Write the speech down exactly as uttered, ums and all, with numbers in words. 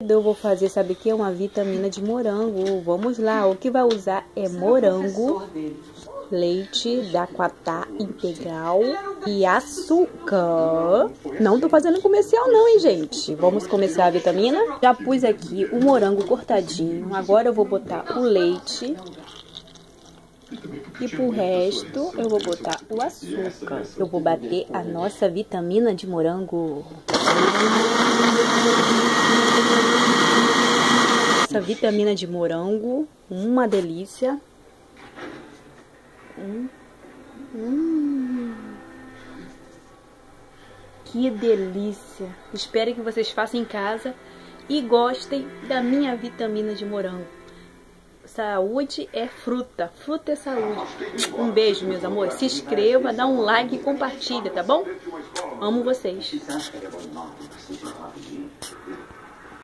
Eu vou fazer, sabe o que? Uma vitamina de morango. Vamos lá, o que vai usar é morango, leite da Quatá integral e açúcar. Não tô fazendo comercial não, hein, gente? Vamos começar a vitamina? Já pus aqui o morango cortadinho. Agora eu vou botar o leite. E pro resto eu vou botar o açúcar. Eu vou bater a nossa vitamina de morango. Essa vitamina de morango, uma delícia. Hum. Hum. Que delícia! Espero que vocês façam em casa e gostem da minha vitamina de morango. Saúde é fruta, fruta é saúde. Um beijo, meus amores. Se inscreva, dá um like e compartilha, tá bom? Amo vocês.